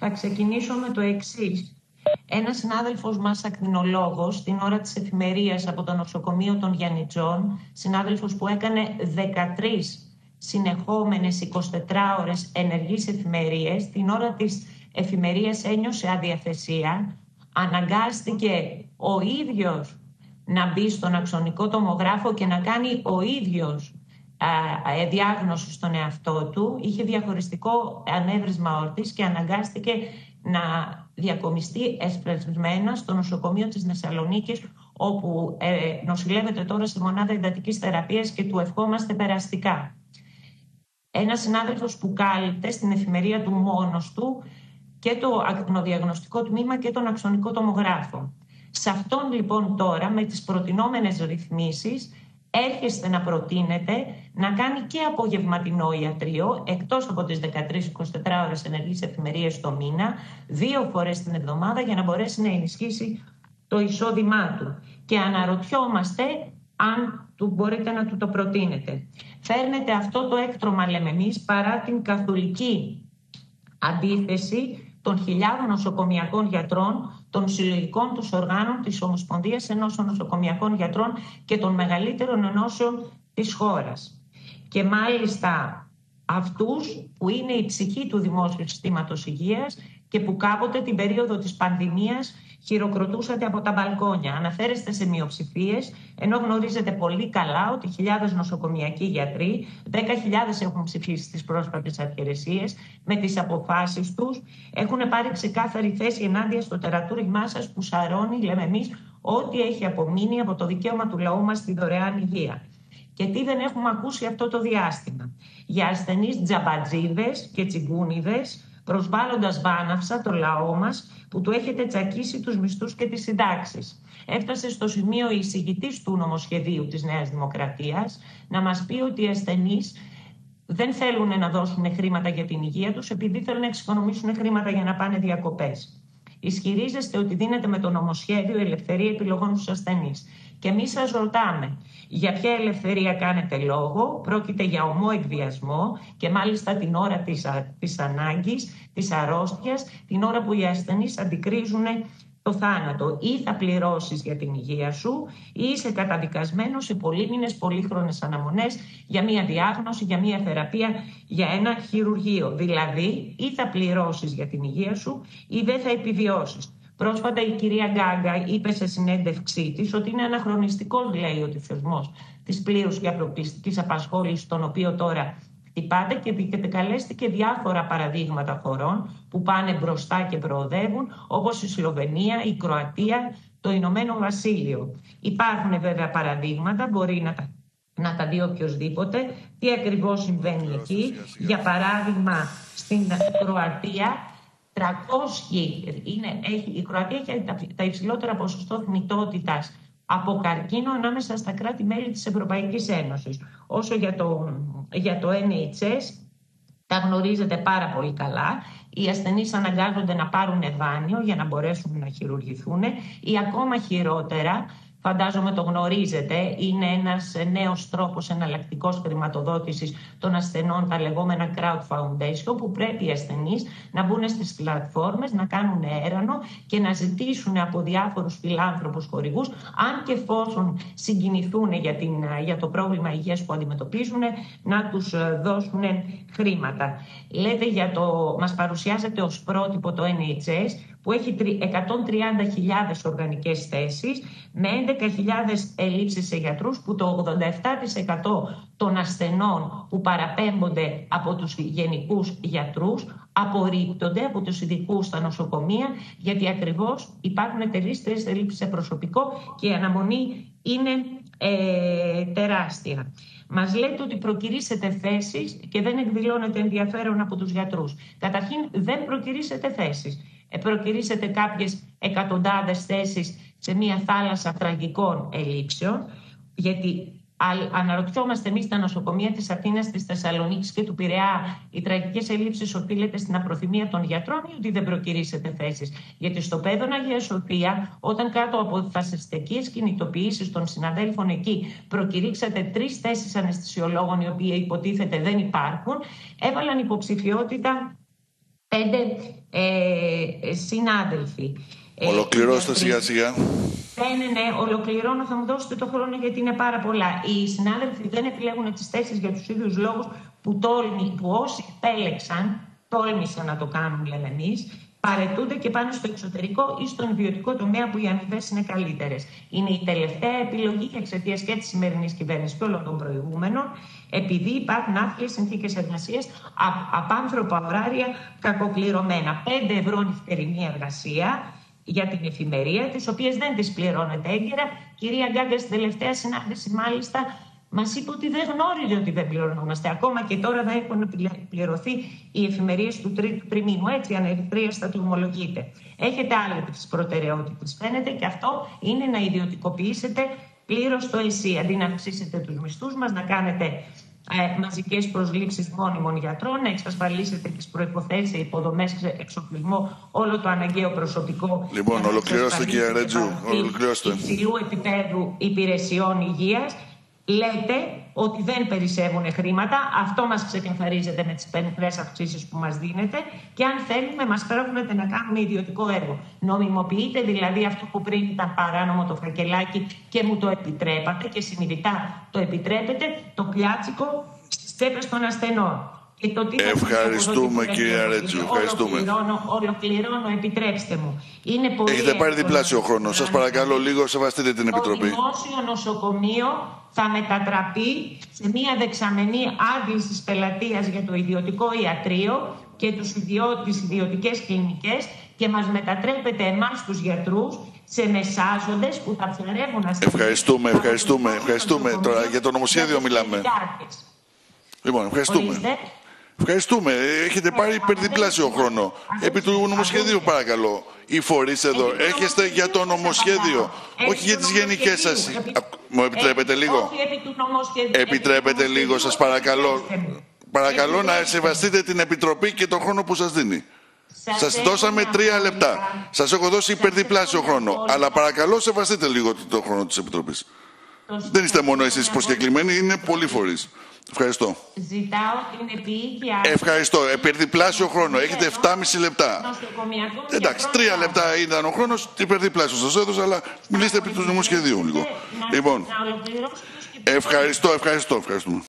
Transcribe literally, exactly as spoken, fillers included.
Θα ξεκινήσω με το εξής. Ένας συνάδελφος μας, ακτινολόγος, την ώρα της εφημερίας από το νοσοκομείο των Γιαννιτζών, συνάδελφος που έκανε δεκατρείς συνεχόμενες εικοσιτετράωρες ενεργείς εφημερίες, την ώρα της εφημερίας ένιωσε αδιαθεσία, αναγκάστηκε ο ίδιος να μπει στον αξονικό τομογράφο και να κάνει ο ίδιος α, διάγνωση στον εαυτό του. Είχε διαχωριστικό ανέβρισμα όρτης και αναγκάστηκε να διακομιστεί εσπρεσμένα στο νοσοκομείο της Θεσσαλονίκης, όπου ε, νοσηλεύεται τώρα στη μονάδα εντατικής θεραπείας και του ευχόμαστε περαστικά. Ένας συνάδελφος που κάλυπτε στην εφημερία του μόνος του και το ακτινοδιαγνωστικό τμήμα και τον αξονικό τομογράφο. Σε αυτόν λοιπόν τώρα, με τις προτινόμενες ρυθμίσεις, έρχεστε να προτείνετε να κάνει και απογευματινό ιατρείο, εκτός από τις δεκατρείς εικοσιτετράωρες ενεργείς εφημερίες το μήνα, δύο φορές την εβδομάδα, για να μπορέσει να ενισχύσει το εισόδημά του. Και αναρωτιόμαστε αν του μπορείτε να του το προτείνετε. Φέρνετε αυτό το έκτρωμα, λέμε εμείς, παρά την καθολική αντίθεση των χιλιάδων νοσοκομιακών γιατρών, των συλλογικών τους οργάνων της Ομοσπονδίας Ενώσεων Νοσοκομιακών Γιατρών και των μεγαλύτερων ενώσεων της χώρας. Και μάλιστα αυτούς που είναι η ψυχή του δημόσιου συστήματος υγείας και που κάποτε την περίοδο της πανδημίας χειροκροτούσατε από τα μπαλκόνια. Αναφέρεστε σε μειοψηφίες, ενώ γνωρίζετε πολύ καλά ότι χιλιάδες νοσοκομιακοί γιατροί, δέκα χιλιάδες έχουν ψηφίσει στις πρόσφατες αρχαιρεσίες, με τις αποφάσεις τους έχουν πάρει ξεκάθαρη θέση ενάντια στο τερατούριγμά σας που σαρώνει, λέμε εμείς, ό,τι έχει απομείνει από το δικαίωμα του λαού μας στη δωρεάν υγεία. Και τι δεν έχουμε ακούσει αυτό το διάστημα? Για ασθενείς τζαμπατζίδες και τσιγκούνιδες, προσβάλλοντας βάναυσα το λαό μας που του έχετε τσακίσει τους μισθούς και τις συντάξεις. Έφτασε στο σημείο η εισηγητής του νομοσχεδίου της Νέας Δημοκρατίας να μας πει ότι οι ασθενείς δεν θέλουν να δώσουν χρήματα για την υγεία τους επειδή θέλουν να εξοικονομήσουν χρήματα για να πάνε διακοπές. Ισχυρίζεστε ότι δίνετε με το νομοσχέδιο ελευθερία επιλογών στους ασθενείς. Και εμείς σας ρωτάμε, για ποια ελευθερία κάνετε λόγο? Πρόκειται για ομό εκβιασμό και μάλιστα την ώρα της, α, της ανάγκης, της αρρώστιας, την ώρα που οι ασθενείς αντικρίζουν το θάνατο. Ή θα πληρώσεις για την υγεία σου ή είσαι καταδικασμένος σε πολύμηνες, πολύχρονες αναμονές για μία διάγνωση, για μία θεραπεία, για ένα χειρουργείο. Δηλαδή, ή θα πληρώσεις για την υγεία σου ή δεν θα επιβιώσεις. Πρόσφατα η κυρία Γκάγκα είπε σε συνέντευξή της ότι είναι αναχρονιστικός, λέει, ότι ο θεσμός της πλήρους και αποκλειστικής απασχόλησης, τον οποίο τώρα χτυπάτε, και επικαλέστηκε διάφορα παραδείγματα χωρών που πάνε μπροστά και προοδεύουν, όπως η Σλοβενία, η Κροατία, το Ηνωμένο Βασίλειο. Υπάρχουν βέβαια παραδείγματα, μπορεί να τα, να τα δει οποιοσδήποτε, τι ακριβώς συμβαίνει εκεί. Για παράδειγμα, στην Κροατία, τριακόσια είναι, έχει, η Κροατία έχει τα, τα υψηλότερα ποσοστό θνητότητας από καρκίνο ανάμεσα στα κράτη-μέλη της Ευρωπαϊκής Ένωσης. Όσο για το, για το εν έιτς ες, τα γνωρίζετε πάρα πολύ καλά. Οι ασθενείς αναγκάζονται να πάρουν δάνειο για να μπορέσουν να χειρουργηθούν, ή ακόμα χειρότερα, φαντάζομαι το γνωρίζετε, είναι ένας νέος τρόπος εναλλακτικός χρηματοδότησης των ασθενών, τα λεγόμενα crowd foundation, που πρέπει οι ασθενείς να μπουν στις πλατφόρμες, να κάνουν έρανο και να ζητήσουν από διάφορους φιλάνθρωπους χορηγούς, αν και εφόσον συγκινηθούν για, την, για το πρόβλημα υγείας που αντιμετωπίζουν, να τους δώσουν χρήματα. Λέτε για το, μας παρουσιάζεται ως πρότυπο το εν έιτς ες, που έχει εκατόν τριάντα χιλιάδες οργανικές θέσεις με έντεκα χιλιάδες ελλείψεις σε γιατρούς, που το ογδόντα επτά τοις εκατό των ασθενών που παραπέμπονται από τους γενικούς γιατρούς απορρίπτονται από τους ειδικούς στα νοσοκομεία, γιατί ακριβώς υπάρχουν τεράστιες ελλείψεις σε προσωπικό και η αναμονή είναι ε, τεράστια. Μας λέτε ότι προκυρήσετε θέσεις και δεν εκδηλώνετε ενδιαφέρον από τους γιατρούς. Καταρχήν δεν προκυρήσετε θέσεις. Προκυρήσετε κάποιες εκατοντάδες θέσεις σε μια θάλασσα τραγικών ελλείψεων, γιατί αναρωτιόμαστε εμείς στα νοσοκομεία της Αθήνας, της Θεσσαλονίκης και του Πειραιά, οι τραγικές ελλείψεις οφείλεται στην απροθυμία των γιατρών ή ότι δεν προκυρήσετε θέσεις? Γιατί στο Παιδόν Αγία Σοφία, όταν κάτω από φασιστικές κινητοποιήσεις των συναδέλφων εκεί προκηρύξατε τρεις θέσεις αναισθησιολόγων, οι οποίοι υποτίθεται δεν υπάρχουν, έβαλαν υποψηφιότητα πέντε ε, συνάδελφοι. Ολοκληρώστε σιγά σιγά. Ναι, ναι, ναι, ολοκληρώνω, θα μου δώσετε το χρόνο γιατί είναι πάρα πολλά. Οι συνάδελφοι δεν επιλέγουν τις θέσεις για τους ίδιους λόγους που, τόλμη, που όσοι επέλεξαν, τόλμησαν να το κάνουν, λέμε εμείς, παρετούνται και πάνε στο εξωτερικό ή στον ιδιωτικό τομέα που οι αμοιβές είναι καλύτερες. Είναι η τελευταία επιλογή εξαιτίας και της σημερινής κυβέρνησης και όλων των προηγούμενων, επειδή υπάρχουν άθλιες συνθήκες εργασίας, απάνθρωπα ωράρια, κακοκληρωμένα. πέντε ευρώ νυχτερινή εργασία για την εφημερία, τις οποίες δεν τις πληρώνεται έγκαιρα. Κυρία Γκάγκα, στην τελευταία συνάντηση, μάλιστα, μας είπε ότι δεν γνώριζε ότι δεν πληρωνόμαστε. Ακόμα και τώρα δεν έχουν πληρωθεί οι εφημερίες του τρίτου τριμήνου. Έτσι, ανερυθρίαστα το ομολογείτε. Έχετε άλλες προτεραιότητες, φαίνεται, και αυτό είναι να ιδιωτικοποιήσετε πλήρως το ΕΣΥ. Αντί να αυξήσετε τους μισθούς μας, να κάνετε ε, μαζικές προσλήψεις μόνιμων γιατρών, να εξασφαλίσετε τις προϋποθέσεις, υποδομές, εξοπλισμό, όλο το αναγκαίο προσωπικό. Λοιπόν, ολοκληρώστε, κύριε Ρέτζου. Ολοκληρώστε. Υψηλού επίπεδου υπηρεσιών υγείας. Λέτε ότι δεν περισσεύουν χρήματα. Αυτό μας ξεκαθαρίζεται με τις πενιχρές αυξήσεις που μας δίνετε. Και αν θέλουμε, μας φέρνετε να κάνουμε ιδιωτικό έργο. Νομιμοποιείτε δηλαδή αυτό που πριν ήταν παράνομο, το φακελάκι, και μου το επιτρέπατε και συνειδητά το επιτρέπετε, το πλιάτσικο στις τσέπες των ασθενών. Και το τι ευχαριστούμε, κυρία Ρέτζου. Ευχαριστούμε. Ολοκληρώνω, ολοκληρώνω, επιτρέψτε μου. Είναι πολύ Έχετε πάρει διπλάσιο χρόνο. Σας παρακαλώ λίγο, σεβαστείτε την Επιτροπή. Το δημόσιο νοσοκομείο θα μετατραπεί σε μια δεξαμενή άντλησης πελατείας για το ιδιωτικό ιατρείο και τους ιδιω... τις ιδιωτικές κλινικές και μας μετατρέπεται εμάς τους γιατρούς σε μεσάζοντες που θα ψαρεύουν να Ευχαριστούμε, ευχαριστούμε, ευχαριστούμε. Τώρα για το νομοσχέδιο μιλάμε. Λοιπόν, ευχαριστούμε. Ορίστε. Ευχαριστούμε. Έχετε πάρει υπερδιπλάσιο χρόνο. Επί του νομοσχεδίου, παρακαλώ. Οι φορείς εδώ έρχεστε για το νομοσχέδιο, όχι για τις γενικές σας. Μου επιτρέπετε λίγο. Επιτρέπετε λίγο, σας παρακαλώ. Παρακαλώ να σεβαστείτε την Επιτροπή και τον χρόνο που σας δίνει. Σας δώσαμε τρία λεπτά. Σας έχω δώσει υπερδιπλάσιο χρόνο. Αλλά παρακαλώ σεβαστείτε λίγο τον χρόνο της Επιτροπής. Δεν είστε μόνο εσείς προσκεκλημένοι, είναι πολλοί φορείς. Ευχαριστώ. Ζητάω την επίοικια. Ευχαριστώ. Υπερδιπλάσιο χρόνο. Έχετε επτάμιση λεπτά. Εντάξει, τρία λεπτά ήταν ο χρόνος. Υπερδιπλάσιο σας έδωσα, αλλά μιλήστε επί του νομοσχεδίου λίγο. Λοιπόν, ευχαριστώ, ευχαριστώ, ευχαριστούμε.